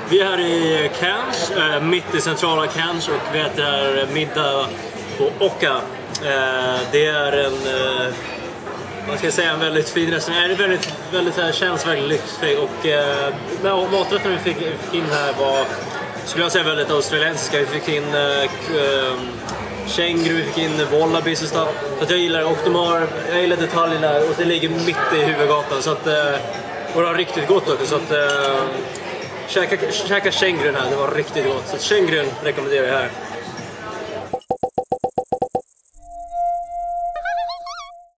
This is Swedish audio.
Vi är här i Cannes, mitt i centrala Cannes, och vi äter här middag på Oka. Det är en, vad ska jag säga, en väldigt fin restaurang. Det känns väldigt lyxig, och maträtten vi fick in här var, skulle jag säga, väldigt australiensiska. Vi fick in känguru, vi fick in wallabies och stuff. Så att jag gillar, och jag gillar detaljerna, och det ligger mitt i huvudgatan, så att, och det var riktigt gott också, så att käka kängurun här, det var riktigt gott. Så kängurun rekommenderar jag här.